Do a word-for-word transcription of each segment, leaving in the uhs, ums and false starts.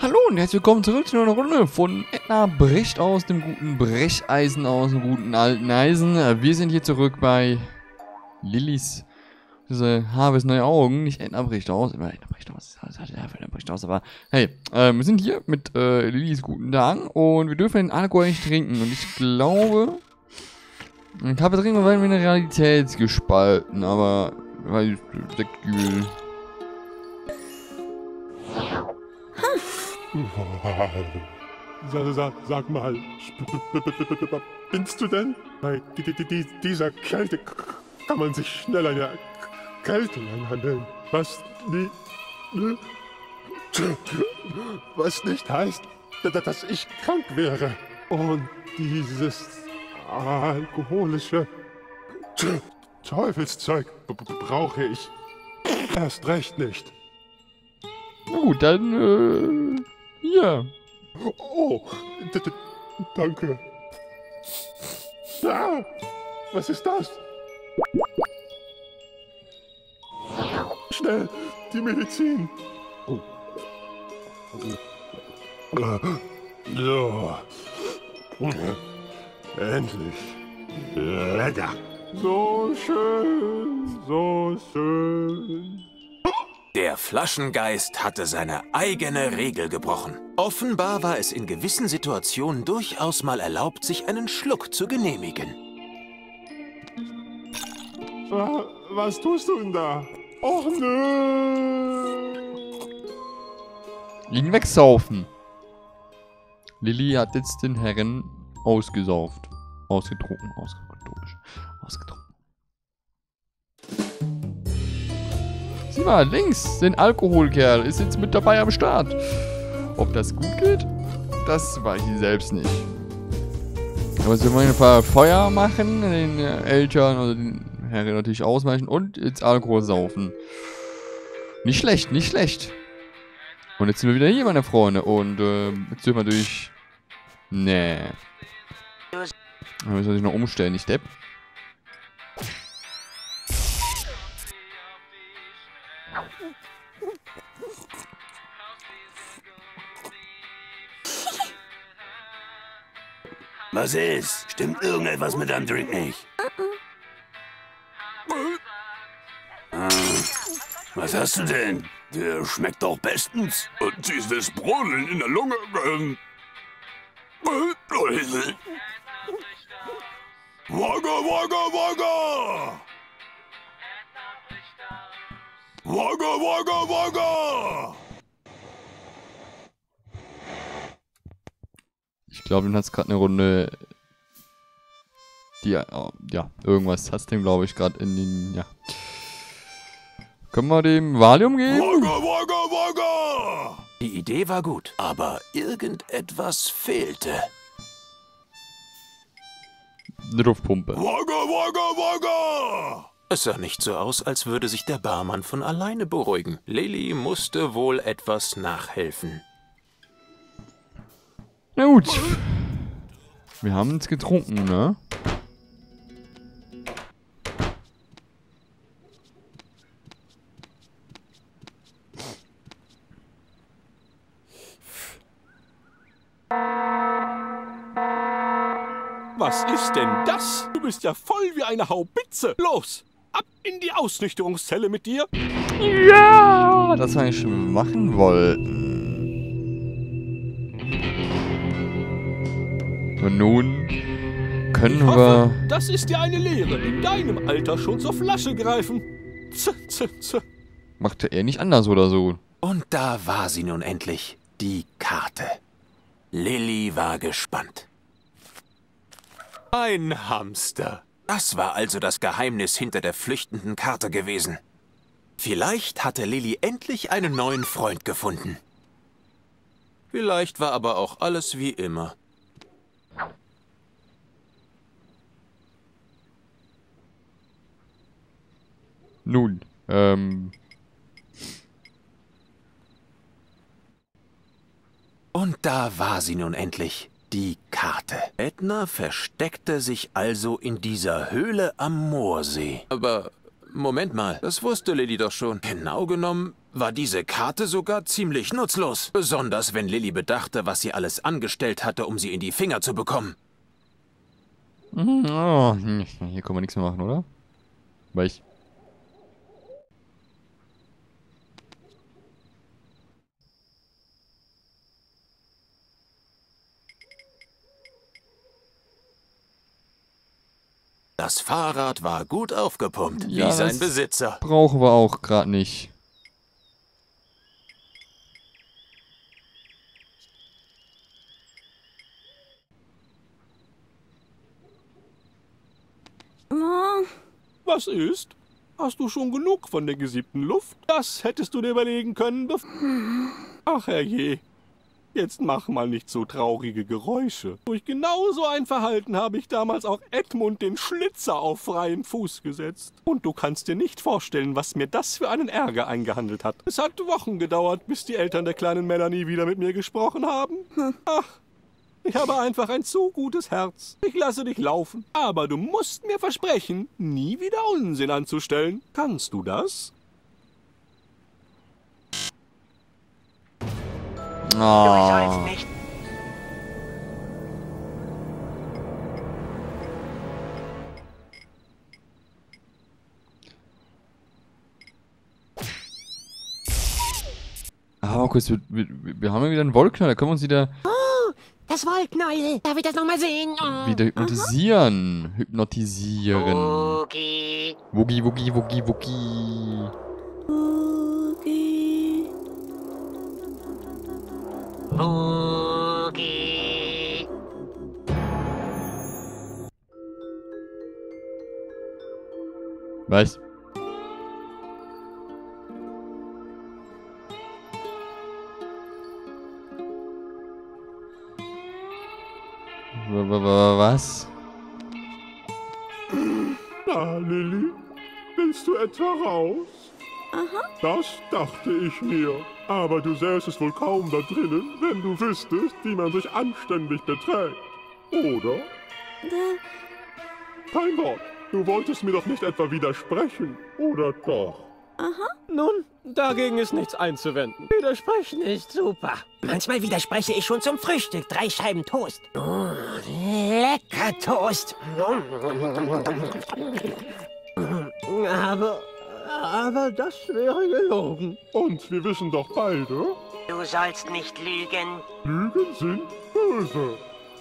Hallo und herzlich willkommen zurück zu einer Runde von Edna bricht aus dem guten Brecheisen, aus dem guten alten Eisen. Wir sind hier zurück bei Lillys diese Harvest neue Augen. Nicht Edna bricht aus, immer Edna bricht aus, Edna bricht aus, aber hey, äh, wir sind hier mit äh, Lillys guten Tagen und wir dürfen den Alkohol nicht trinken. Und ich glaube, ich habe trinken wir werden wir in der Realität gespalten, aber weil Sektgübel. Sag, sag, sag mal, binst du denn? Bei dieser Kälte kann man sich schnell eine Erkältung anhandeln. Was, nie, was nicht heißt, dass ich krank wäre. Und dieses alkoholische Teufelszeug brauche ich erst recht nicht. Na gut, dann, äh, ja. Oh, danke. Ah, was ist das? Schnell, die Medizin. Oh. So. Endlich. Lecker. So schön, so schön. Der Flaschengeist hatte seine eigene Regel gebrochen. Offenbar war es in gewissen Situationen durchaus mal erlaubt, sich einen Schluck zu genehmigen. Was tust du denn da? Och nö! Ihn wegsaufen. Lilly hat jetzt den Herren ausgesauft. Ausgetrunken, ausgetrunken, ausgetrunken. Sieh mal, links, den Alkoholkerl ist jetzt mit dabei am Start. Ob das gut geht, das weiß ich selbst nicht. Aber sie wollen ein paar Feuer machen, den Eltern oder den Herren natürlich ausweichen und jetzt Alkohol saufen. Nicht schlecht, nicht schlecht. Und jetzt sind wir wieder hier, meine Freunde. Und äh, jetzt dürfen wir natürlich... Nee. Da müssen wir sich noch umstellen, nicht Depp. Was ist? Stimmt irgendetwas mit deinem Drink nicht? Ah, was hast du denn? Der schmeckt doch bestens. Und dieses Brodeln in der Lunge. Ähm. Wagga, wagga, wagga! Wagga, wagga, wagga! Ich glaube, den hat es gerade eine Runde. Die, ja, irgendwas hat es dem, glaube ich, gerade in den. Ja. Können wir dem Valium geben? Wagga, wagga, wagga! Die Idee war gut, aber irgendetwas fehlte. Eine Luftpumpe. Wagga, wagga, wagga! Es sah nicht so aus, als würde sich der Barmann von alleine beruhigen. Lilly musste wohl etwas nachhelfen. Na gut. Wir haben es getrunken, ne? Was ist denn das? Du bist ja voll wie eine Haubitze. Los, ab in die Ausnüchterungszelle mit dir. Ja! Das wir eigentlich schon machen wollten. Und nun können Ich hoffe, wir... das ist dir eine Lehre, in deinem Alter schon zur Flasche greifen. Z, z, z. Machte er nicht anders oder so. Und da war sie nun endlich, die Karte. Lilly war gespannt. Ein Hamster. Das war also das Geheimnis hinter der flüchtenden Karte gewesen. Vielleicht hatte Lilly endlich einen neuen Freund gefunden. Vielleicht war aber auch alles wie immer. Nun, ähm... Und da war sie nun endlich, die Karte. Edna versteckte sich also in dieser Höhle am Moorsee. Aber Moment mal, das wusste Lilly doch schon. Genau genommen war diese Karte sogar ziemlich nutzlos. Besonders wenn Lilly bedachte, was sie alles angestellt hatte, um sie in die Finger zu bekommen. Mhm, oh, hier können wir nichts mehr machen, oder? Weil ich... Das Fahrrad war gut aufgepumpt, Ja, wie sein das Besitzer. brauchen wir auch gerade nicht. Was ist? Hast du schon genug von der gesiebten Luft? Das hättest du dir überlegen können, bevor... Ach herrje. Jetzt mach mal nicht so traurige Geräusche. Durch genau so ein Verhalten habe ich damals auch Edmund den Schlitzer auf freien Fuß gesetzt. Und du kannst dir nicht vorstellen, was mir das für einen Ärger eingehandelt hat. Es hat Wochen gedauert, bis die Eltern der kleinen Melanie wieder mit mir gesprochen haben. Ach, ich habe einfach ein zu gutes Herz. Ich lasse dich laufen. Aber du musst mir versprechen, nie wieder Unsinn anzustellen. Kannst du das? Oh. Du sollst nicht. Ah, kurz, wir, wir, wir haben ja wieder einen Wollknall, da können wir uns wieder, Oh, das Wollknäuel. Darf ich das nochmal sehen? Oh. wieder hypnotisieren. Hypnotisieren. Okay. Woogie, woogie, woogie, woogie. Okay. Okay. Was? Wa- wa- wa- Was? Na, Lilly, willst du etwa raus? Aha. Das dachte ich mir. Aber du säßest wohl kaum da drinnen, wenn du wüsstest, wie man sich anständig beträgt. Oder? Kein Wort. Du wolltest mir doch nicht etwa widersprechen, oder doch? Nun, dagegen ist nichts einzuwenden. Widersprechen ist super. Manchmal widerspreche ich schon zum Frühstück. Drei Scheiben Toast. Oh, lecker Toast. Aber, aber das wäre gelogen. Und wir wissen doch beide, Du sollst nicht lügen. Lügen sind böse.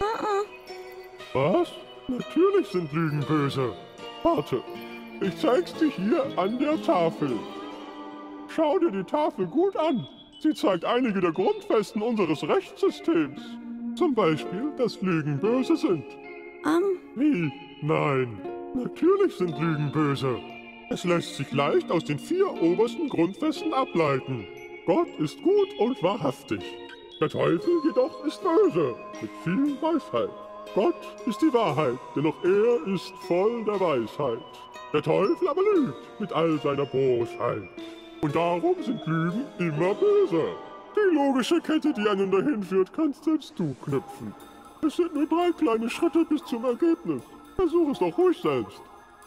Was? Natürlich sind Lügen böse. Warte, ich zeig's dir hier an der Tafel. Schau dir die Tafel gut an. Sie zeigt einige der Grundfesten unseres Rechtssystems. Zum Beispiel, dass Lügen böse sind. Ähm, Wie? Nein. Natürlich sind Lügen böse. Es lässt sich leicht aus den vier obersten Grundfesten ableiten. Gott ist gut und wahrhaftig. Der Teufel jedoch ist böse, mit viel Weisheit. Gott ist die Wahrheit, denn auch er ist voll der Weisheit. Der Teufel aber lügt mit all seiner Bosheit. Und darum sind Lügen immer böse. Die logische Kette, die einen dahin führt, kannst selbst du knüpfen. Es sind nur drei kleine Schritte bis zum Ergebnis. Versuch es doch ruhig selbst.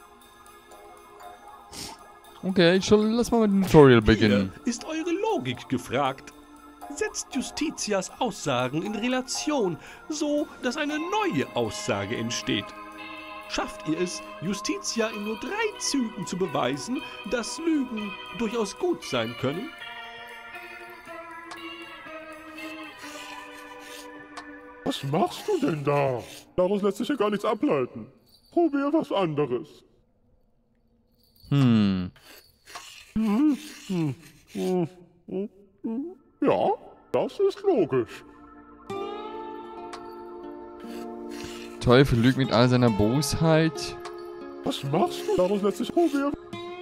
Okay, schon, lass mal mit dem Tutorial beginnen. Hier ist eure Logik gefragt. Setzt Justitias Aussagen in Relation, so dass eine neue Aussage entsteht. Schafft ihr es, Justitia in nur drei Zügen zu beweisen, dass Lügen durchaus gut sein können? Was machst du denn da? Daraus lässt sich ja gar nichts ableiten. Probier was anderes. Hm. Ja, das ist logisch. Teufel lügt mit all seiner Bosheit. Was machst du? Daraus lässt sich probieren.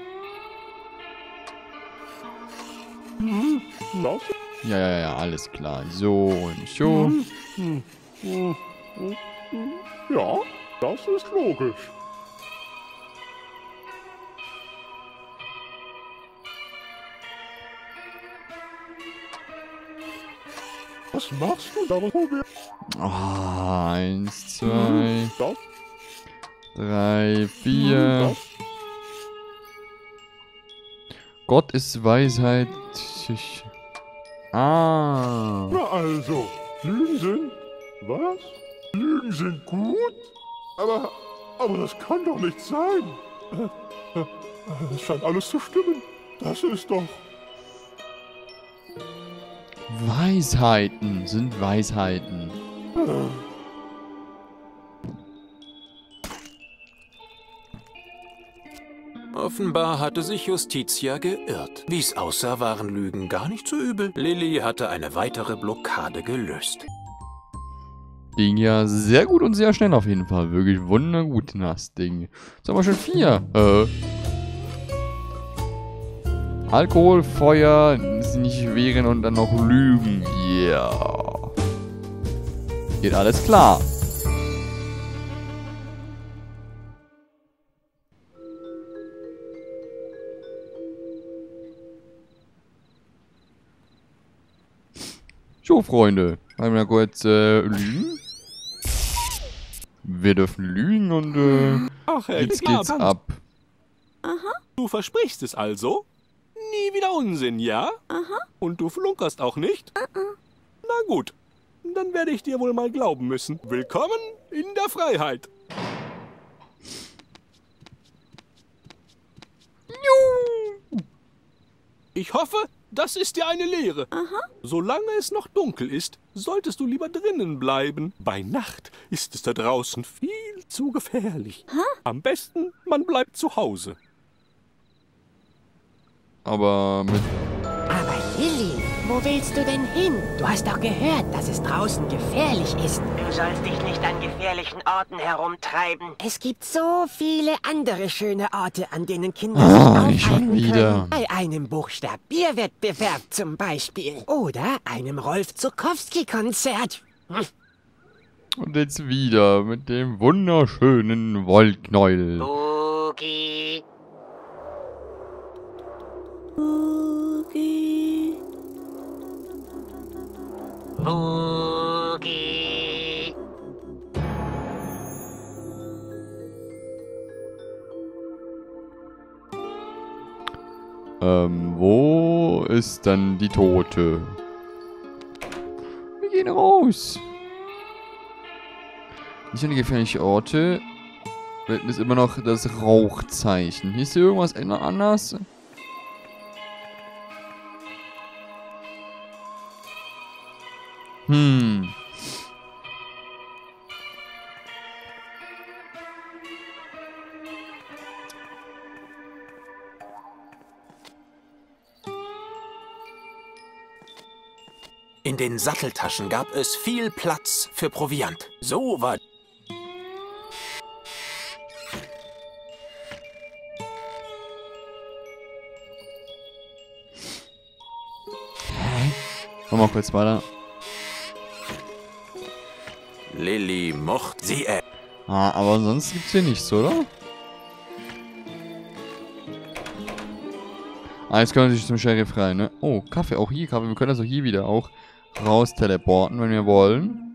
Das Ja, ja, ja, alles klar. So und so. Ja, das ist logisch. Was machst du? Daraus probieren. Ah, eins, zwei, Das, drei, vier, das, Gott ist Weisheit. Ah. Na also, Lügen sind... Was? Lügen sind gut? Aber... Aber das kann doch nicht sein. Äh, äh, es scheint alles zu stimmen. Das ist doch... Weisheiten sind Weisheiten. Äh. Offenbar hatte sich Justitia geirrt. Wie es aussah, waren Lügen gar nicht so übel. Lilly hatte eine weitere Blockade gelöst. Ging ja sehr gut und sehr schnell auf jeden Fall. Wirklich wundergut, das Ding. Jetzt haben wir schon vier. Äh. Alkohol, Feuer, sie nicht wehren und dann noch Lügen. Ja. Yeah. Geht alles klar. So, Freunde. Haben wir kurz äh, lügen. Wir dürfen lügen und äh, Ach, Herr, jetzt klar, geht's ganz- ab. Du versprichst es also? Nie wieder Unsinn, ja? Aha. Und du flunkerst auch nicht? Na gut, dann werde ich dir wohl mal glauben müssen. Willkommen in der Freiheit. Ich hoffe, das ist dir eine Lehre. Solange es noch dunkel ist, solltest du lieber drinnen bleiben. Bei Nacht ist es da draußen viel zu gefährlich. Am besten, man bleibt zu Hause. Aber mit... Aber Lilly, wo willst du denn hin? Du hast doch gehört, dass es draußen gefährlich ist. Du sollst dich nicht an gefährlichen Orten herumtreiben. Es gibt so viele andere schöne Orte, an denen Kinder Ah, sich nicht schon aufhalten wieder. können. Bei einem Buchstabierwettbewerb zum Beispiel. Oder einem Rolf Zukowski-Konzert. Und jetzt wieder mit dem wunderschönen Wollknäuel. Boogie. Boogie. Boogie. Ähm, wo ist dann die Tote? Wir gehen raus. Nicht an die gefährlichen Orte. Da hinten ist immer noch das Rauchzeichen. Hier ist hier irgendwas anders? Hm. In den Satteltaschen gab es viel Platz für Proviant. So war... Mach mal kurz weiter. Lilly mochte sie... Äh Ah, aber sonst gibt's hier nichts, oder? Ah, jetzt können wir natürlich zum Sheriff rein, ne? Oh, Kaffee, auch hier Kaffee. Wir können also hier wieder auch raus teleporten, wenn wir wollen.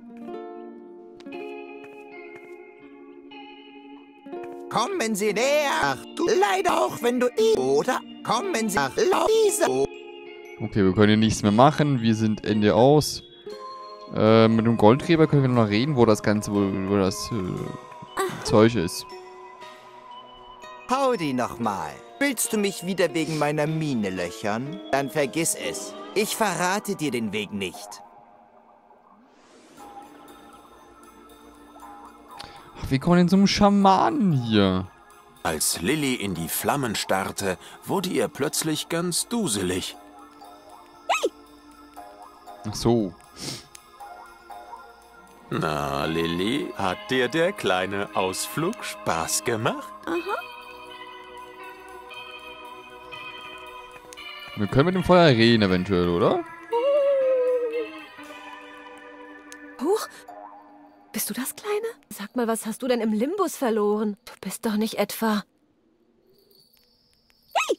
Kommen Sie näher. Ach, du leider auch, wenn du... Oder kommen Sie nach diese... Okay, wir können hier nichts mehr machen. Wir sind Ende aus. Äh, mit dem Goldgräber können wir noch reden, wo das Ganze, wo, wo das äh, Zeug ist. Howdy nochmal. Willst du mich wieder wegen meiner Mine löchern? Dann vergiss es. Ich verrate dir den Weg nicht. Ach, wir kommen in so einem Schamanen hier. Als Lilly in die Flammen starrte, wurde ihr plötzlich ganz duselig. Ach so. Na, Lilly, hat dir der kleine Ausflug Spaß gemacht? Wir können mit dem Feuer reden eventuell, oder? Huch. Bist du das Kleine? Sag mal, was hast du denn im Limbus verloren? Du bist doch nicht etwa... Hey!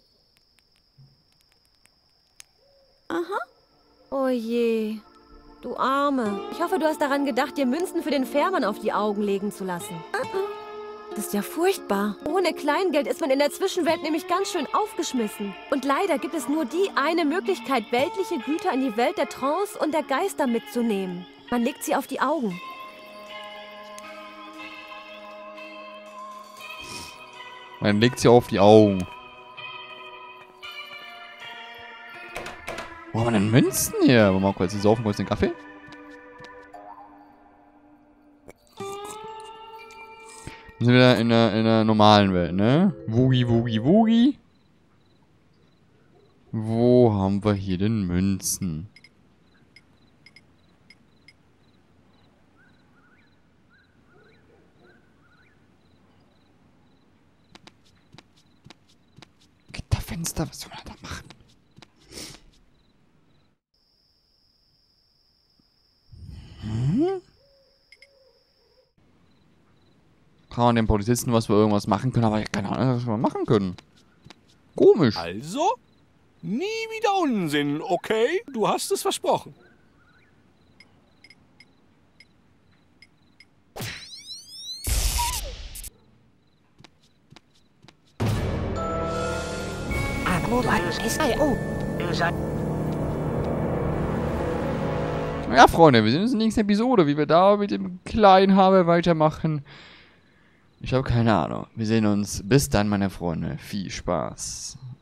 Aha. Oh je. Du Arme. Ich hoffe, du hast daran gedacht, dir Münzen für den Fährmann auf die Augen legen zu lassen. Das ist ja furchtbar. Ohne Kleingeld ist man in der Zwischenwelt nämlich ganz schön aufgeschmissen. Und leider gibt es nur die eine Möglichkeit, weltliche Güter in die Welt der Trance und der Geister mitzunehmen. Man legt sie auf die Augen. Man legt sie auf die Augen. Wo haben wir denn Münzen hier? Wollen wir mal kurz saufen, kurz den Kaffee? Wir sind wieder in der, in der normalen Welt, ne? Woogie, Woogie, Woogie. Wo haben wir hier denn Münzen? Gitterfenster, was soll man da machen? Hm? Kann man den Polizisten was wir irgendwas machen können, aber ich keine Ahnung, was wir machen können. Komisch. Also? Nie wieder Unsinn, okay? Du hast es versprochen. Ja, Freunde, wir sehen uns in der nächsten Episode, wie wir da mit dem kleinen Habe weitermachen. Ich habe keine Ahnung. Wir sehen uns. Bis dann, meine Freunde. Viel Spaß.